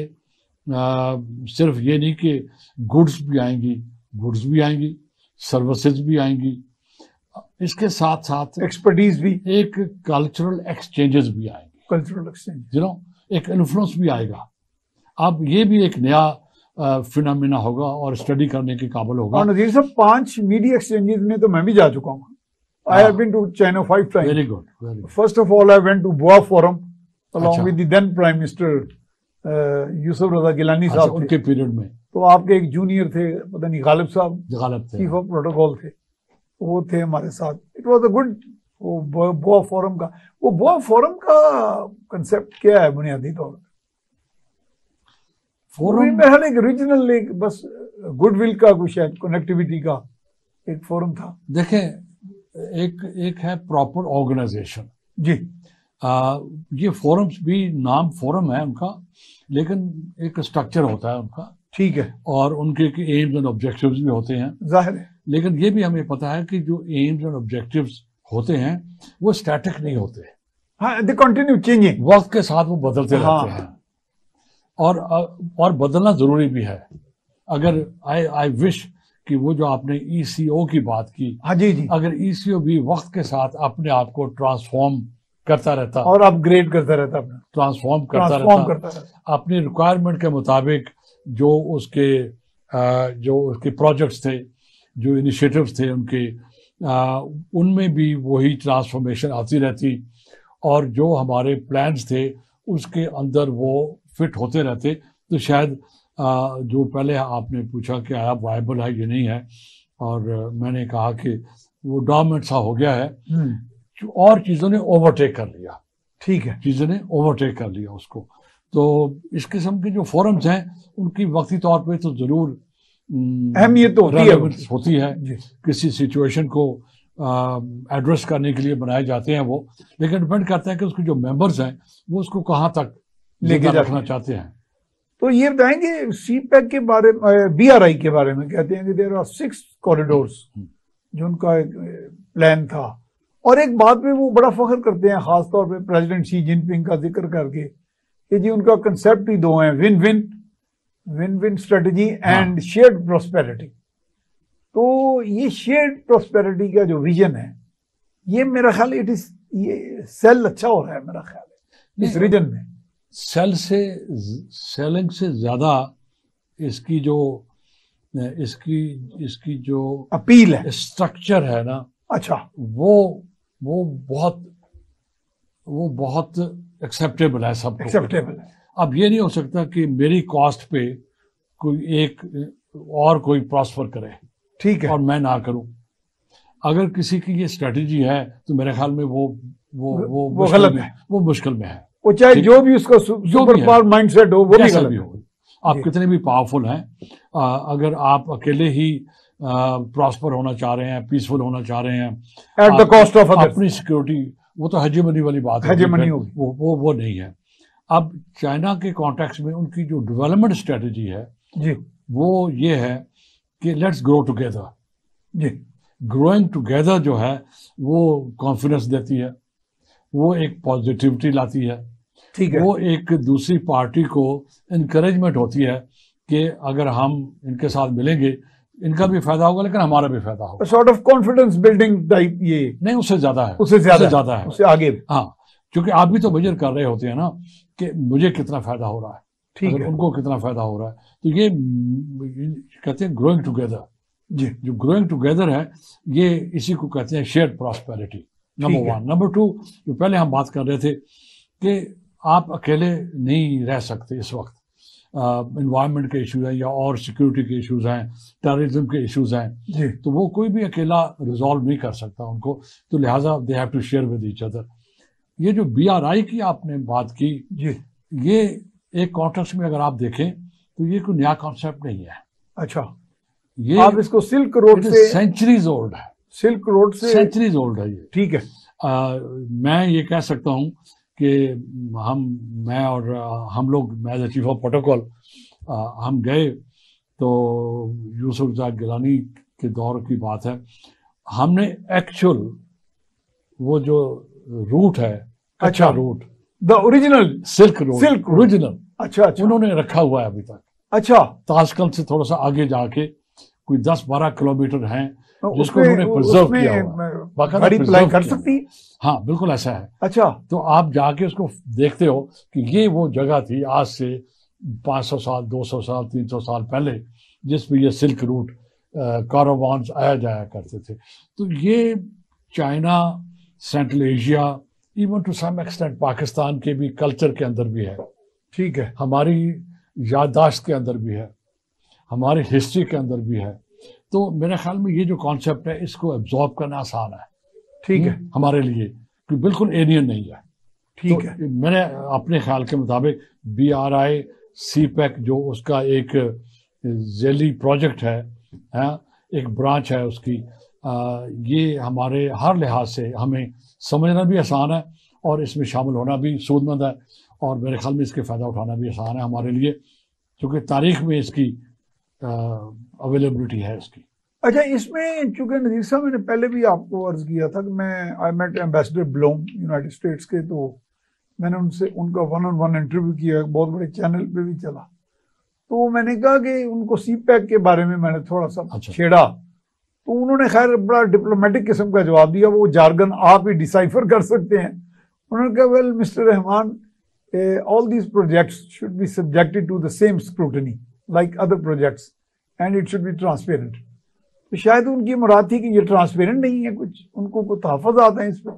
सिर्फ ये नहीं कि गुड्स भी आएंगी, सर्विसेज भी आएंगी, इसके साथ साथ एक्सपर्टीज भी, एक कल्चरल एक्सचेंजेस भी आएंगे, कल्चरल एक्सचेंज, एक इन्फ्लुएंस भी आएगा। अब ये भी एक नया फिनोमेना होगा और स्टडी करने के काबिल होगा। और नजीर साहब, 5 मीडिया एक्सचेंजेस में तो मैं भी जा चुका हूँ। I have been to China 5 times. Very good, very good. First of all, I went to Boa Forum along with the then Prime Minister Yusuf रजा गिलानी साहब, उनके पीरियड में। तो आपके एक जूनियर थे, पता नहीं गालिब साहब, गालिब थे, चीफ ऑफ प्रोटोकॉल थे, वो थे हमारे साथ। इट वाज अ गुड वो बोआ फोरम का कंसेप्ट क्या है बुनियादी तौर पर? फोरम में हर एक रीजनल, एक बस गुडविल का कुछ शायद कनेक्टिविटी का एक फोरम था। देखें, एक है प्रॉपर ऑर्गेनाइजेशन जी। ये फोरम्स भी नाम फोरम है उनका, लेकिन एक स्ट्रक्चर होता है उनका, ठीक है, और उनके एम्स एंड ऑब्जेक्टिव्स भी होते हैं, जाहिर है। लेकिन ये भी हमें पता है कि जो एम्स एंड ऑब्जेक्टिव्स होते हैं वो स्टैटिक नहीं होते, हाँ, दे कंटिन्यू चेंजिंग, वक्त के साथ वो बदलते रहते हैं, और बदलना जरूरी भी है। अगर आई विश कि वो जो आपने ईसीओ की बात की, हाँ जी जी, अगर ईसीओ भी वक्त के साथ अपने आप को ट्रांसफॉर्म करता रहता और अपग्रेड करता रहता, ट्रांसफॉर्म करता रहता अपनी रिक्वायरमेंट के मुताबिक, जो उसके प्रोजेक्ट्स थे, जो इनिशिएटिव्स थे उनके, उनमें भी वही ट्रांसफॉर्मेशन आती रहती, और जो हमारे प्लान्स थे उसके अंदर वो फिट होते रहते, तो शायद जो पहले आपने पूछा कि आया वायबल है ये नहीं है, और मैंने कहा कि वो डोमिनेंट सा हो गया है, और चीज़ों ने ओवरटेक कर लिया। ठीक है, चीज़ों ने ओवरटेक कर लिया उसको। तो इस किस्म के जो फोरम्स हैं उनकी वक्ती तौर पे तो ज़रूर अहमियत होती है किसी सिचुएशन को एड्रेस करने के लिए बनाए जाते हैं वो, लेकिन डिपेंड करता है कि उसके जो मेंबर्स हैं वो उसको कहाँ तक लेके रखना चाहते हैं। तो ये बताएंगे सीपैक के बारे में, बीआरआई के बारे में कहते हैं कि देयर आर 6 कॉरिडोर्स जो उनका एक प्लान था, और एक बात पे वो बड़ा फख्र करते हैं, खासतौर पे प्रेसिडेंट शी जिनपिंग का जिक्र करके, कि जी उनका कंसेप्ट ही 2 हैं, win win strategy and shared prosperity. तो ये शेयर्ड प्रोस्पेरिटी का जो विजन है, ये मेरा ख्याल ये सेल अच्छा हो रहा है मेरा ख्याल इस रीजन में। सेलिंग से ज्यादा इसकी जो अपील है, स्ट्रक्चर है ना, अच्छा, वो बहुत एक्सेप्टेबल है, सबको एक्सेप्टेबल है। अब ये नहीं हो सकता कि मेरी कॉस्ट पे कोई प्रॉस्पर करे, ठीक है, और मैं ना करूं। अगर किसी की ये स्ट्रेटजी है तो मेरे ख्याल में वो गलत है, वो मुश्किल में है, वो चाहे जो भी उसका सुपर पावर माइंडसेट हो, वो भी गलत हो। आप कितने भी पावरफुल हैं, अगर आप अकेले ही प्रॉस्पर होना चाह रहे हैं, पीसफुल होना चाह रहे हैं एट द कॉस्ट ऑफ अपनी सिक्योरिटी, वो तो हेजेमनी वाली बात है, वो नहीं है। अब चाइना के कॉन्टेक्स्ट में उनकी जो डेवलपमेंट स्ट्रेटजी है जी, वो ये है कि लेट्स ग्रो टुगेदर जी। ग्रोइंग टुगेदर जो है वो कॉन्फिडेंस देती है, वो एक पॉजिटिविटी लाती है, ठीक है, वो एक दूसरी पार्टी को इनकरेजमेंट होती है कि अगर हम इनके साथ मिलेंगे इनका भी फायदा होगा, लेकिन हमारा भी फायदा होगा। Sort of confidence building type. ये नहीं, उससे ज्यादा है, उससे ज्यादा है, उससे आगे। हाँ, क्योंकि आप भी तो मेजर कर रहे होते हैं ना कि मुझे कितना फायदा हो रहा है, ठीक है, उनको कितना फायदा हो रहा है। तो ये कहते हैं ग्रोइंग टुगेदर जी, जो ग्रोइंग टुगेदर है ये इसी को कहते हैं शेयर्ड प्रॉस्पेरिटी, नंबर 1। नंबर 2, जो पहले हम बात कर रहे थे कि आप अकेले नहीं रह सकते इस वक्त, एनवायरनमेंट के इश्यूज हैं या और सिक्योरिटी के इश्यूज हैं, टेररिज्म के इश्यूज हैं, तो वो कोई भी अकेला रिजॉल्व नहीं कर सकता उनको, तो लिहाजा they have to share with each other. ये जो बीआरआई की आपने बात की जी, ये एक कॉन्टेक्स्ट में अगर आप देखें तो ये कोई नया कॉन्सेप्ट नहीं है। अच्छा, ये आप इसको सिल्क रोड से, सेंचुरीज ओल्ड है, सिल्क रोड से सेंचुरीज ओल्ड है ये, ठीक है। मैं ये कह सकता हूँ कि मैं और हम लोग एज चीफ ऑफ प्रोटोकॉल हम गए, तो यूसुफ जाग गिलानी के दौर की बात है, हमने एक्चुअल वो जो रूट है, अच्छा route, the original silk original, अच्छा, उन्होंने रखा हुआ है अभी तक। अच्छा, ताशकंद से थोड़ा सा आगे जाके कोई 10-12 किलोमीटर हैं जिसको उन्होंने प्रिजर्व किया हुआ, गाड़ी अप्लाई कर सकती है। हाँ, बिल्कुल ऐसा है। अच्छा, तो आप जाके उसको देखते हो कि ये वो जगह थी आज से 500 साल, 200 साल, 300 साल पहले, जिसमें ये सिल्क रूट कारावान्स आया जाया करते थे। तो ये China, central Asia, even to some extent Pakistan के भी कल्चर के अंदर भी है, ठीक है, हमारी याददाश्त के अंदर भी है, हमारी हिस्ट्री के अंदर भी है। तो मेरे ख्याल में ये जो कॉन्सेप्ट है इसको एब्जॉर्ब करना आसान है। ठीक है, हमारे लिए, कि बिल्कुल एलियन नहीं है। ठीक तो है। मैंने अपने ख्याल के मुताबिक BRI CPEC जो उसका एक जेली प्रोजेक्ट है, एक ब्रांच है उसकी, ये हमारे हर लिहाज से हमें समझना भी आसान है और इसमें शामिल होना भी सूदमंद है, और मेरे ख्याल में इसके फ़ायदा उठाना भी आसान है हमारे लिए, क्योंकि तारीख में इसकी अवेलेबिलिटी है इसकी। अच्छा, इसमें चूंकि नज़ीर साहब मैंने पहले भी आपको अर्ज किया था कि मैं I met ambassador Blome United States के, तो मैंने उनसे उनका 1-on-1 इंटरव्यू किया, बहुत बड़े चैनल पे भी चला। तो मैंने कहा कि उनको CPEC के बारे में मैंने थोड़ा सा छेड़ा, तो उन्होंने खैर बड़ा डिप्लोमेटिक किस्म का जवाब दिया, वो जार्गन आप ही डिसाइफर कर सकते हैं। उन्होंने कहा, well mister Rahman, all these projects should be subjected to the same scrutiny like other projects and it should be transparent। तो शायद उनकी मुराद थी कि ये ट्रांसपेरेंट नहीं है, कुछ उनको कुछ तहफ़्फ़ुज़ आता है इस पर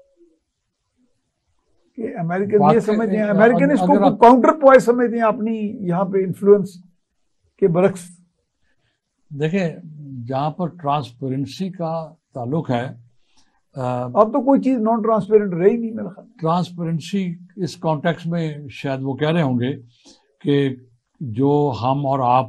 कि अमेरिकन ये समझते हैं, अमेरिकन इसको काउंटर पॉइंट समझते हैं अपनी यहाँ पे इन्फ्लुएंस के बरक्स। देखिए, जहाँ पर ट्रांसपेरेंसी का ताल्लुक है, अब तो कोई चीज नॉन ट्रांसपेरेंट रही नहीं मेरा ख्याल। ट्रांसपेरेंसी इस कॉन्टेक्स्ट में शायद वो कह रहे होंगे कि जो हम और आप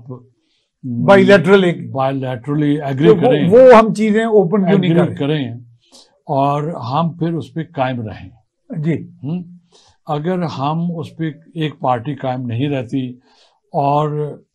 बायलैटरली एग्री करें, वो हम चीजें ओपन क्यों नहीं करें और हम फिर उस पर कायम रहें जी। अगर हम उस पर एक पार्टी कायम नहीं रहती और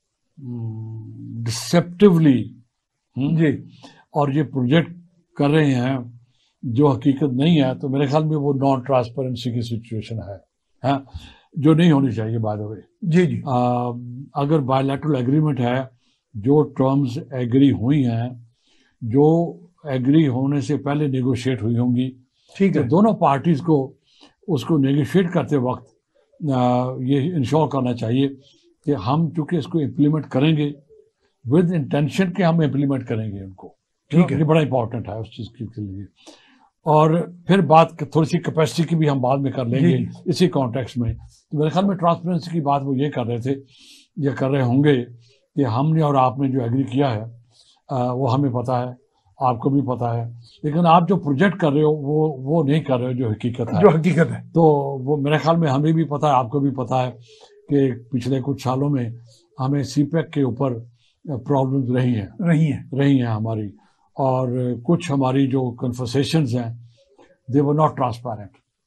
डिसेप्टिवली जी और ये प्रोजेक्ट कर रहे हैं जो हकीकत नहीं है, तो मेरे ख्याल में वो नॉन ट्रांसपेरेंसी की सिचुएशन है जो नहीं होनी चाहिए बाय द वे। जी जी। अगर बायलैटरल एग्रीमेंट है, जो टर्म्स एग्री हुई हैं, जो एग्री होने से पहले नेगोशिएट हुई होंगी, ठीक है, तो दोनों पार्टीज को उसको नेगोशिएट करते वक्त ये इंश्योर करना चाहिए कि हम चूंकि इसको इम्प्लीमेंट करेंगे विद इंटेंशन के हम इम्प्लीमेंट करेंगे उनको। ठीक है, ये बड़ा इंपॉर्टेंट है उस चीज़ के लिए। और फिर बात थोड़ी सी कैपेसिटी की भी हम बाद में कर लेंगे इसी कॉन्टेक्स्ट में। तो मेरे ख्याल में ट्रांसपेरेंसी की बात वो ये कर रहे थे, ये कर रहे होंगे कि हमने और आपने जो एग्री किया है वो हमें पता है, आपको भी पता है, लेकिन आप जो प्रोजेक्ट कर रहे हो वो नहीं कर रहे हो जो हकीकत है। तो वो मेरे ख्याल में हमें भी पता है, आपको भी पता है कि पिछले कुछ सालों में हमें CPEC के ऊपर प्रॉब्लम्स रही हैं हमारी, और कुछ हमारी जो कन्वर्सेशंस हैं दे वर नॉट ट्रांसपेरेंट।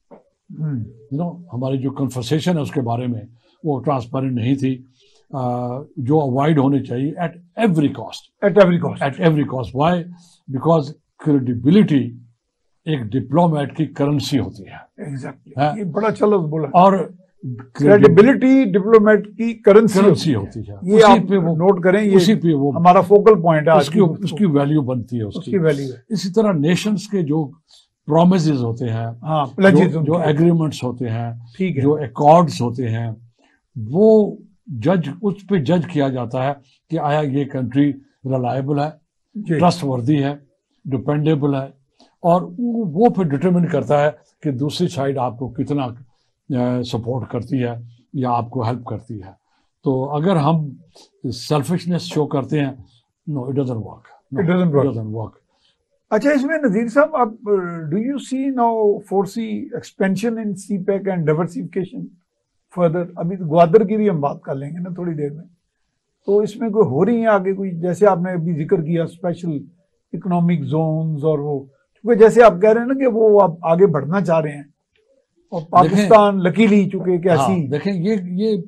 हमारी जो कन्वर्सेशन है उसके बारे में वो ट्रांसपेरेंट नहीं थी, जो अवॉइड होने चाहिए at every cost. Why? Because credibility एक डिप्लोमेट की करेंसी होती है। एग्जैक्टली, ये बड़ा अच्छा लफ्ज़ बोला। और क्रेडिबिलिटी डिप्लोमेट की करेंसी होती है। ये आप नोट करें, ये उसी पे वो हमारा फोकल पॉइंट है, उसकी वैल्यू बनती है, उसकी वैल्यू है। इसी तरह नेशंस के जो प्रोमिसेस होते हैं, जो एग्रीमेंट्स होते हैं, जो अकॉर्ड्स होते हैं, वो उस पे जज किया जाता है कि आया ये कंट्री रिलायबल है, ट्रस्टवर्दी है, डिपेंडेबल है, और वो फिर डिटरमिन करता है कि दूसरी साइड आपको कितना सपोर्ट करती है या आपको हेल्प करती है। तो अगर हम सेल्फिशनेस शो करते हैं, नो, इट डजंट वर्क। अच्छा, इसमें नज़ीर साहब, आप do you see now foresee expansion in CPEC and diversification further? अभी तो ग्वादर की भी हम बात कर लेंगे ना थोड़ी देर में, तो इसमें कोई हो रही है आगे कोई, जैसे आपने अभी जिक्र किया स्पेशल इकोनॉमिक जोन्स, और वो क्योंकि जैसे आप कह रहे हैं ना कि वो आप आगे बढ़ना चाह रहे हैं, और पाकिस्तान लकीली चुके कि ऐसी देखें ये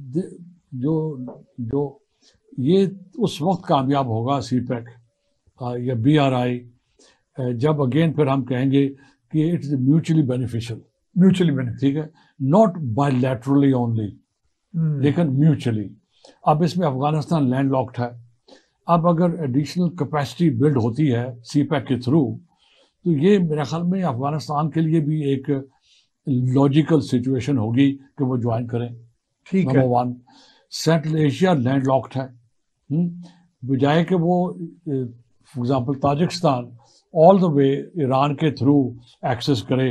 जो ये उस वक्त कामयाब होगा CPEC या BRI जब अगेन फिर हम कहेंगे कि इट्स म्यूचुअली बेनिफिशियल, ठीक है, नॉट बायलैटरली ओनली, लेकिन म्यूचुअली। अब इसमें अफगानिस्तान लैंडलॉक्ड है, अब अगर एडिशनल कैपेसिटी बिल्ड होती है CPEC के थ्रू, तो ये मेरे ख्याल में अफगानिस्तान के लिए भी एक लॉजिकल सिचुएशन होगी कि वो ज्वाइन करें। ठीक है। नंबर 1, सेंट्रल एशिया लैंडलॉक्ड है, बजाय कि वो for example Tajikistan all the way Iran के थ्रू एक्सेस करे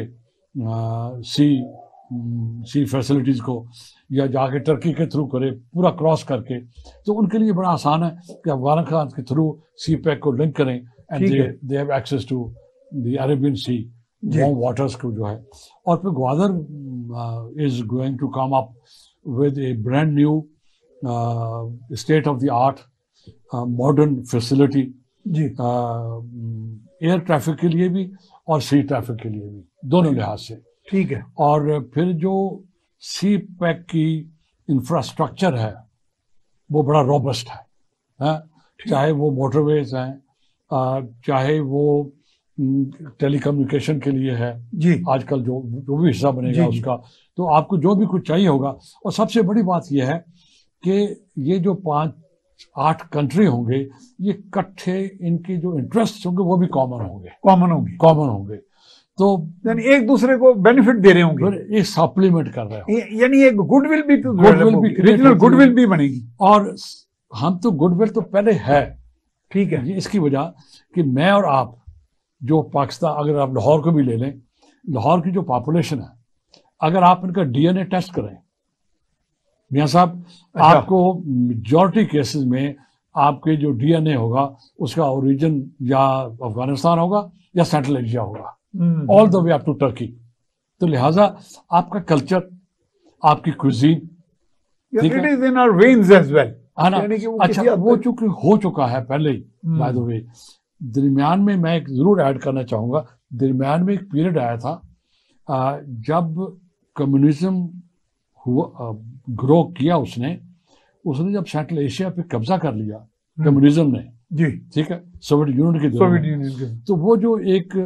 सी फैसिलिटीज़ को, या जाके टर्की के थ्रू करे पूरा क्रॉस करके, तो उनके लिए बड़ा आसान है कि अफगानिस्तान के थ्रू CPEC को लिंक करें and they have access to the Arabian sea, warm waters को जो है, और फिर Gwadar is going to come up with a brand new state of the art modern facility जी, एयर ट्रैफिक के लिए भी और सी ट्रैफिक के लिए भी, दोनों लिहाज से। ठीक है। और फिर जो सी पैक की इंफ्रास्ट्रक्चर है वो बड़ा रोबस्ट है, चाहे वो मोटरवेज हैं, चाहे वो टेलीकम्युनिकेशन के लिए है जी, आजकल जो भी हिस्सा बनेगा जी, उसका, तो आपको जो भी कुछ चाहिए होगा। और सबसे बड़ी बात यह है कि ये जो 5-8 कंट्री होंगे, ये इकट्ठे इनके जो इंटरेस्ट होंगे वो भी कॉमन होंगे, तो यानी एक दूसरे को बेनिफिट दे रहे होंगे, एक सप्लीमेंट कर रहे हो, यानी एक गुडविल भी रीजनल गुडविल भी बनेगी। और हम तो गुडविल तो पहले है, ठीक है। ये इसकी वजह कि मैं और आप जो पाकिस्तान, अगर आप लाहौर को भी ले लें, लाहौर की जो पॉपुलेशन है, अगर आप इनका डीएनए टेस्ट करें मियां साहब, आपको मेजॉरिटी केसेस में आपके जो डीएनए होगा उसका ओरिजिन या अफगानिस्तान होगा या सेंट्रल एशिया होगा, all the way up to Turkey. तो लिहाजा आपका कल्चर, आपकी cuisine, it is in our veins as well, है ना। अच्छा, वो चूंकि हो चुका है पहले ही, बाय द वे। दरमियान में मैं एक जरूर ऐड करना चाहूंगा, दरमियान में एक पीरियड आया था जब कम्युनिज्म हुआ, ग्रो किया उसने जब सेंट्रल एशिया पे कब्जा कर लिया कम्युनिज्म ने, जी, ठीक है, सोवियत यूनियन के, तो वो जो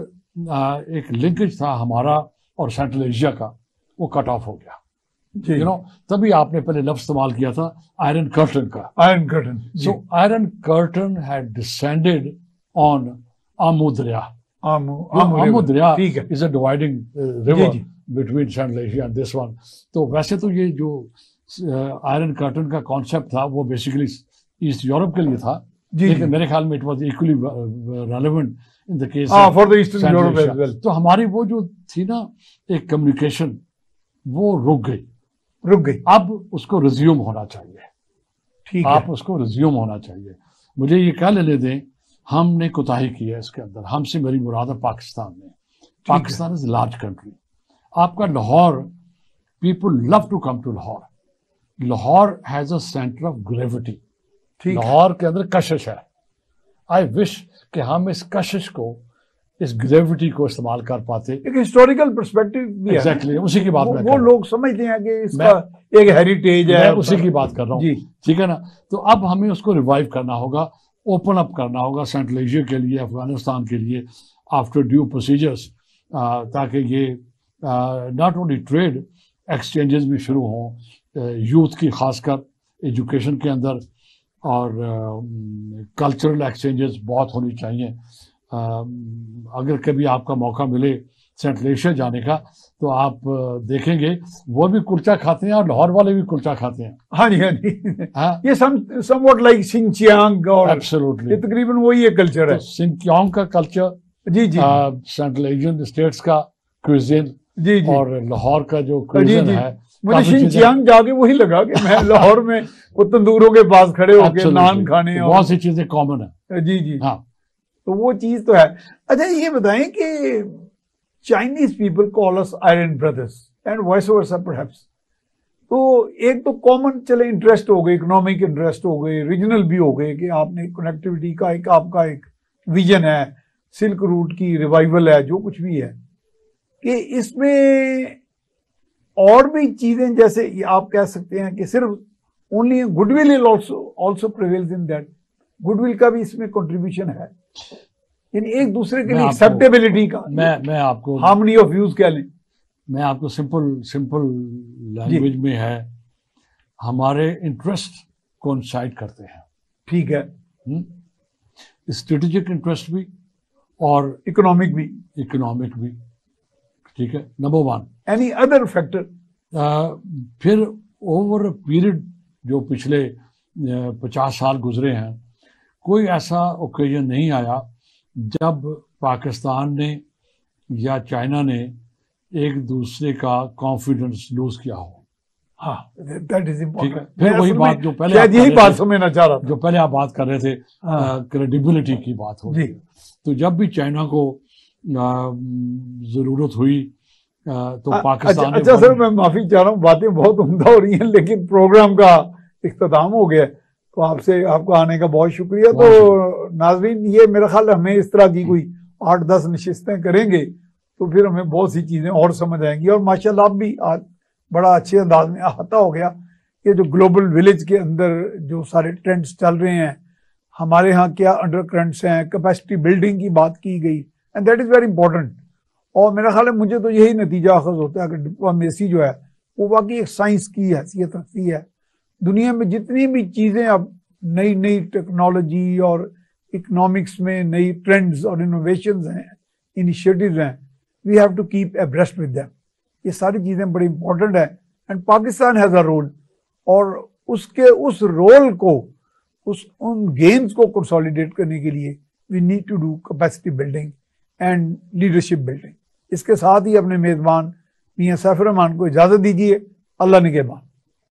एक लिंकेज था हमारा और सेंट्रल एशिया का, वो कट ऑफ हो गया। यू नो, तभी आपने पहले लफ्ज इस्तेमाल किया था आयरन कर्टन का, iron curtain. So iron curtain had descended on Amu Darya. Amu Darya is a dividing river between central Asia and this one. तो वैसे तो ये जो आयरन कर्टन का कॉन्सेप्ट था वो बेसिकली ईस्ट यूरोप के लिए था, लेकिन मेरे ख्याल में it was equally relevant in the case for the eastern Europe as well. तो हमारी वो जो थी ना एक कम्युनिकेशन, वो रुक गई। अब उसको रिज्यूम होना चाहिए, ठीक आप है, उसको रिज्यूम होना चाहिए। मुझे ये क्या लेने दें, हमने कोताही की है इसके अंदर, हमसे मेरी मुराद है पाकिस्तान में। Pakistan is large country. आपका Lahore, people love to come to Lahore. Lahore has a centre of gravity. Lahore के अंदर कशिश है। आई विश कि हम इस कशिश को, इस ग्रेविटी को इस्तेमाल कर पाते। एक हिस्टोरिकल पर्सपेक्टिव भी है। एग्जैक्टली, उसी की बात वो लोग समझते हैं कि इसका एक हेरिटेज है, मैं उसी की बात कर रहा हूँ, ठीक है ना। तो अब हमें उसको रिवाइव करना होगा, ओपन अप करना होगा सेंट्रल एशिया के लिए, अफगानिस्तान के लिए, आफ्टर ड्यू प्रोसीजर्स, ताकि ये नॉट ओनली ट्रेड एक्सचेंजेस भी शुरू हों, यूथ की खासकर एजुकेशन के अंदर, और कल्चरल एक्सचेंजेस बहुत होनी चाहिए। अगर कभी आपका मौका मिले सेंट्रल एशिया जाने का, तो आप देखेंगे वो भी कुलचा खाते हैं और लाहौर वाले भी कुलचा खाते हैं। हाँ जी, हाँ जी, ये समवॉट लाइक सिंचियांग, और एब्सोल्युटली तकरीबन वही एक कल्चर है। सिंचियांग का कल्चर, जी जी, सेंट्रल एशियन स्टेट्स का क्विजीन, जी जी, और लाहौर का जो क्विजीन है, मुझे सिंचियांग जाके वही लगा कि मैं लाहौर में वो तंदूरों के पास खड़े होकर नान खाने, बहुत सी चीजें कॉमन है। जी जी, हाँ, तो वो चीज तो है। अच्छा, ये बताएं कि Chinese people call us iron brothers and vice versa perhaps. तो एक तो कॉमन चले इंटरेस्ट हो गए, इकोनॉमिक इंटरेस्ट हो गए, रीजनल भी हो गए, कि आपने कनेक्टिविटी का एक आपका एक विजन है, सिल्क रूट की रिवाइवल है, जो कुछ भी है, कि इसमें और भी चीजें, जैसे आप कह सकते हैं कि सिर्फ only goodwill is also prevails in that, goodwill का भी इसमें कंट्रीब्यूशन है, यानी एक दूसरे के लिए एक्सेप्टेबिलिटी का, मैं आपको हार्मनी ऑफ व्यूज कह लें। मैं आपको सिंपल लैंग्वेज में है, हमारे इंटरेस्ट कोइंसाइड करते हैं, ठीक है, स्ट्रेटेजिक इंटरेस्ट भी और इकोनॉमिक भी, ठीक है, number one. Any other factor? फिर ओवर पीरियड जो पिछले 50 साल गुजरे हैं, कोई ऐसा ओकेजन नहीं आया जब पाकिस्तान ने या चाइना ने एक दूसरे का कॉन्फिडेंस लूज किया हो। हाँ, दैट इज इम्पोर्टेंट। फिर वही बात जो पहले यही बात समझना चाह रहा था, जो पहले आप बात कर रहे थे, क्रेडिबिलिटी की बात हो। जी, तो जब भी चाइना को ज़रूरत हुई तो पाकिस्तान अच्छा सर, मैं माफ़ी चाह रहा हूँ, बातें बहुत उम्दा हो रही हैं, लेकिन प्रोग्राम का इख्तिताम हो गया, तो आपका आने का बहुत शुक्रिया। तो नाजरीन, ये मेरा ख्याल हमें इस तरह की कोई 8-10 नशिस्तें करेंगे तो फिर हमें बहुत सी चीज़ें और समझ आएंगी। और माशाल्लाह आप भी आज बड़ा अच्छे अंदाज में अहाता हो गया कि जो ग्लोबल विलेज के अंदर जो सारे ट्रेंड्स चल रहे हैं, हमारे यहाँ क्या अंडर करंट्स हैं, कैपेसिटी बिल्डिंग की बात की गई, and that is very important. और मेरा ख्याल है मुझे तो यही नतीजा अखज़ होता है कि डिप्लोमेसी जो है वो वाकई एक साइंस की हैसियत रखती है। दुनिया में जितनी भी चीज़ें अब नई नई टेक्नोलॉजी और इकोनॉमिक्स में नई ट्रेंड्स और इनोवेशंस हैं, इनिशिएटिव्स हैं, we have to keep abreast with them. ये सारी चीज़ें बड़ी इंपॉर्टेंट है and Pakistan has a role, और उसके उस रोल को, उन गेम्स को कंसोलिडेट करने के लिए we need to do capacity building and leadership building. इसके साथ ही अपने मेज़बान मियां सैफ रहमान को इजाज़त दीजिए। अल्लाह निगहबान।